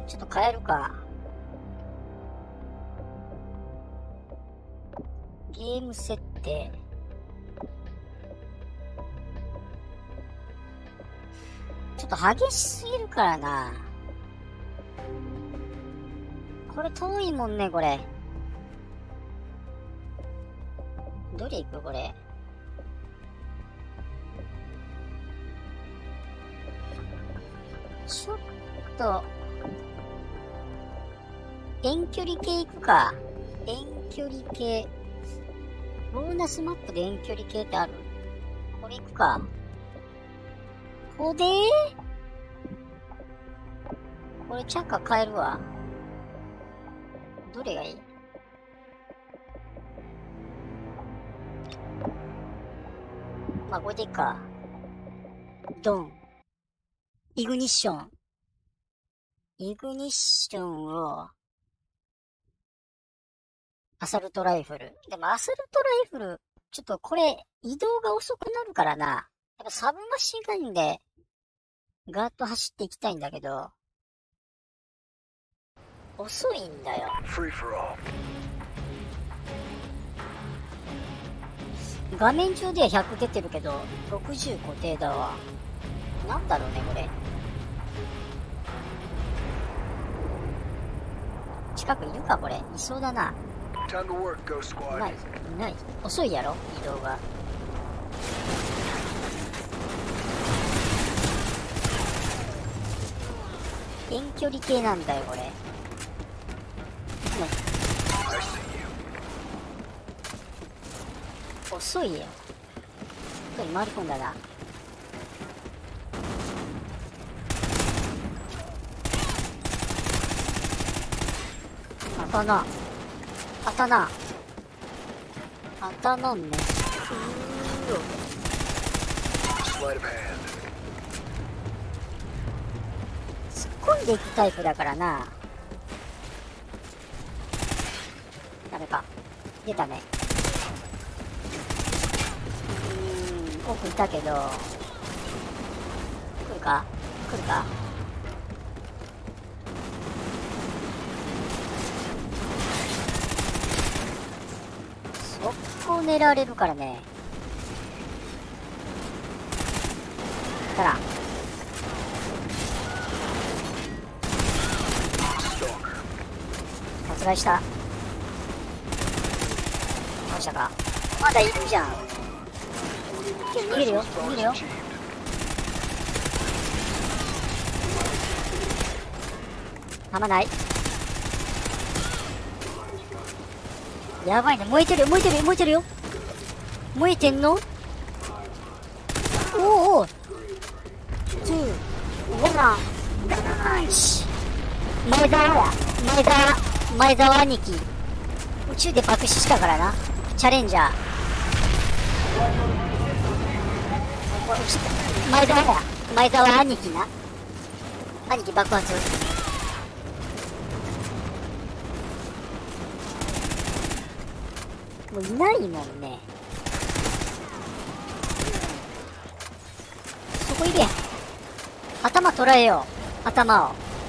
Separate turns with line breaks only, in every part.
ちょっと変えるか。ゲーム設定。ちょっと激しすぎるからな。これ遠いもんね、これ。どれ行くこれ。ちょっと、遠距離系行くか。遠距離系。ボーナスマップで遠距離系ってある？これ行くか。これこれチャッカ変えるわ。どれがいい？まあ、これでいいか。ドン。イグニッション。イグニッションを、アサルトライフル。でもアサルトライフル、ちょっとこれ、移動が遅くなるからな。やっぱサブマシンガンで、ガーッと走っていきたいんだけど、遅いんだよ。画面上では100出てるけど、60固定だわ。なんだろうね、これ。近くいるか、これ。いそうだな。いない、いない。遅いやろ、移動が。遠距離系なんだよ、これ。遅いよ。ここに回り込んだな。あたな。あたな。あたなんね。突っ込んでいくタイプだからな。ダメか。出たね。奥いたけど。来るか？来るか？そこを狙われるからね。たら。殺害した。どうしたか？まだいるじゃん。逃げるよ、逃げるよ。弾ない。やばいね、燃えてるよ、燃えてるよ、燃えてるよ。燃えてんの？おおお。ナイス。前澤や。前澤兄貴。宇宙で爆死したからな。チャレンジャー。前澤兄貴な。兄貴爆発。もういないもんね。そこいるやん。頭捉えよう。頭を。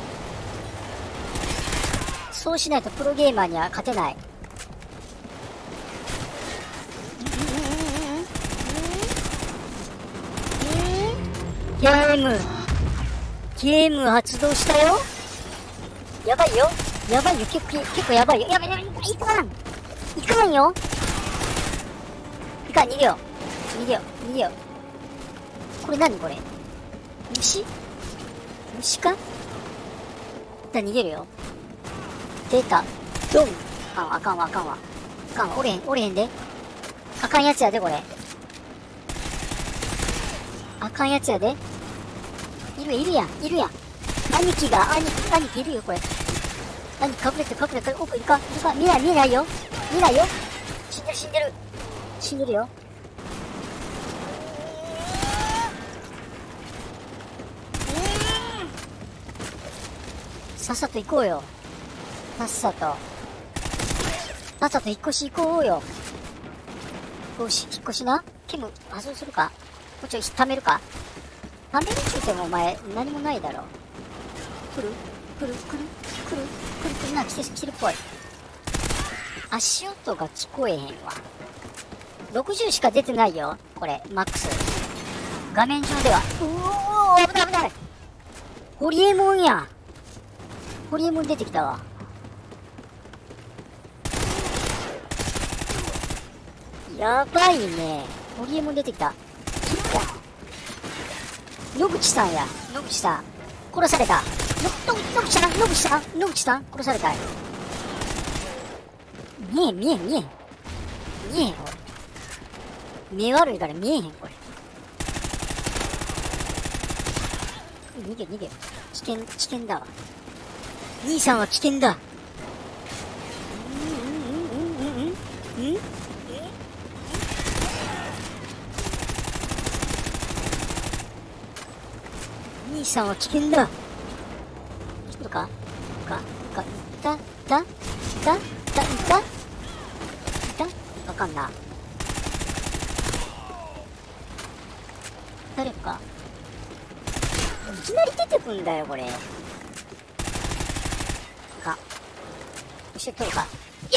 そうしないとプロゲーマーには勝てない。ゲーム発動したよ。やばいよ。結構やばいよ。やばい、いかんよ。逃げよう。これ何これ？虫か？逃げるよ。出た。ドン。あかんわ。おれへんで。あかんやつやで、これ。あかんやつやで。いるやん。兄貴いるよ、これ。兄貴隠れて、奥いるか見ないよ。死んでるよ。さっさと行こうよ。さっさと引っ越し行こうよ。引っ越しな。ケム発動するか？もうちょい貯めるか？貯めるって言ってもお前何もないだろ。来る？ 来るな、来てるっぽい。足音が聞こえへんわ。60しか出てないよ、これ、マックス。画面上では。うおー、危ない。ホリエモンや。ホリエモン出てきたわ。やばいね。ホリエモン出てきた。野口さんや。野口さん。殺された。野口さん殺された。見えん。目悪いから見えへん、これ。逃げ。危険だわ。兄さんは危険だ。兄さんは危険だ。来るかいたわかんな。誰かいきなり出てくんだよ、これ。後ろ取るか。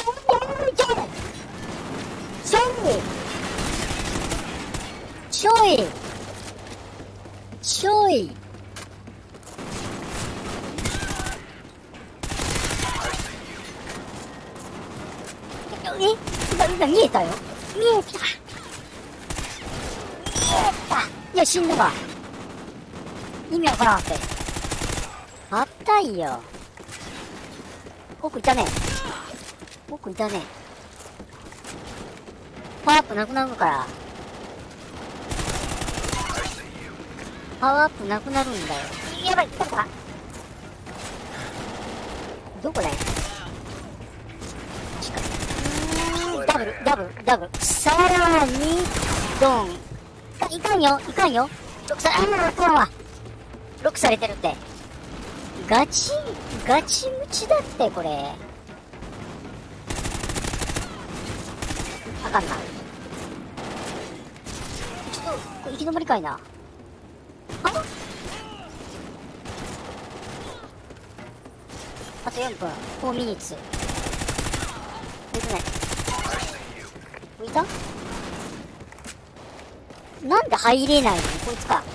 ちょい見えたよ。いや、死んだわ。意味わからんって。あったいよ。奥いたね。パワーアップなくなるから。パワーアップなくなるんだよ。やばい、来たか。どこだよ。ダブル。さらに、ドン。いかんよ。ロックされてるって。ガチムチだって、これ。あかんな。ちょっと、これ行き止まりかいな。あと4分。4ミニッツ。出てない。浮いた？なんで入れないの？こいつか。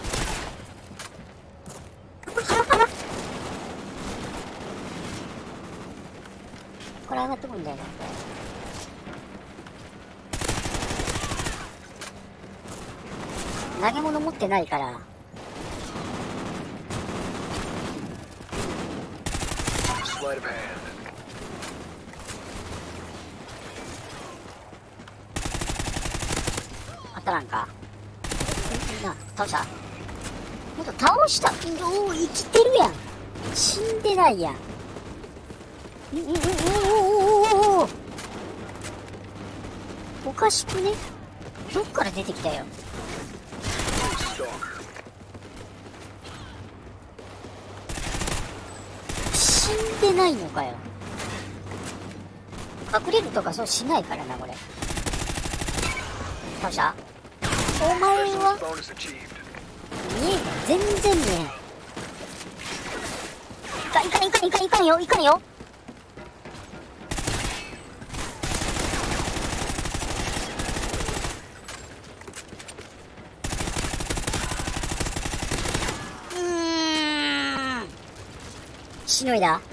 これ上がってくんだよな、これ。投げ物持ってないから。当たらんか。倒した？もっと倒した。おお、生きてるやん。死んでないやん。おかしくね？どっから出てきたよ。死んでないのかよ。隠れるとかそうしないからな、これ。倒した？お前は見えん。全然見えん。いかんよ。しのいだ。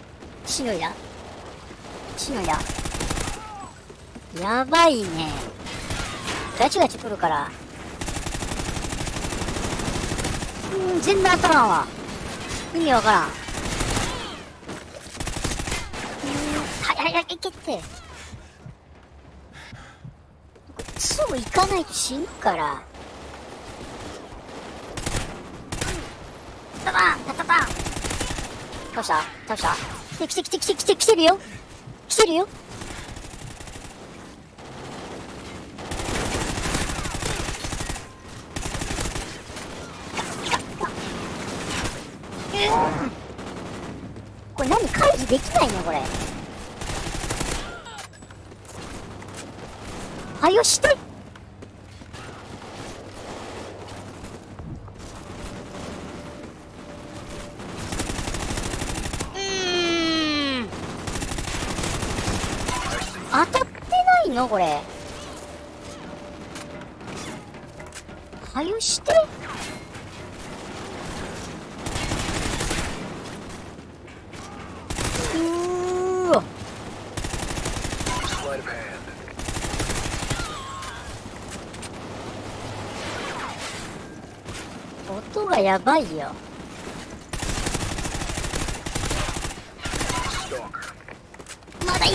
やばいね。ガチ来るから。全然当たらんわ。意味わからん。いけって。すぐ行かないと死ぬから。タタン。倒した。来てるよ。これ何回避できないのこれ。はよして。 当たってないのこれ。はよして。うーわ。音がやばいよ。まだいる。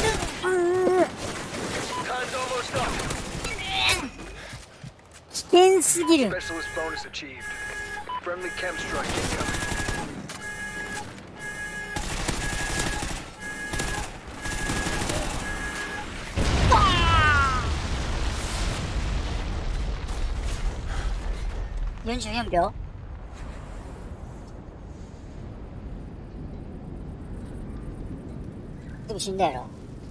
危険すぎる。44秒。でも死んだやろ。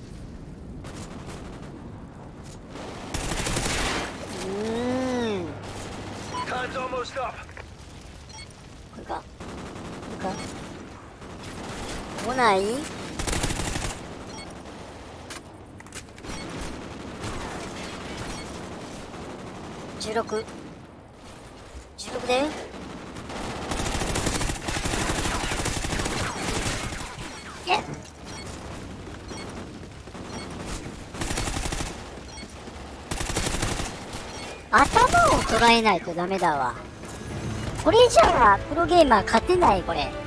これか。これか。来ない。16。16で。えっ。頭を捉えないとダメだわ。これじゃあ、プロゲーマー勝てない、これ。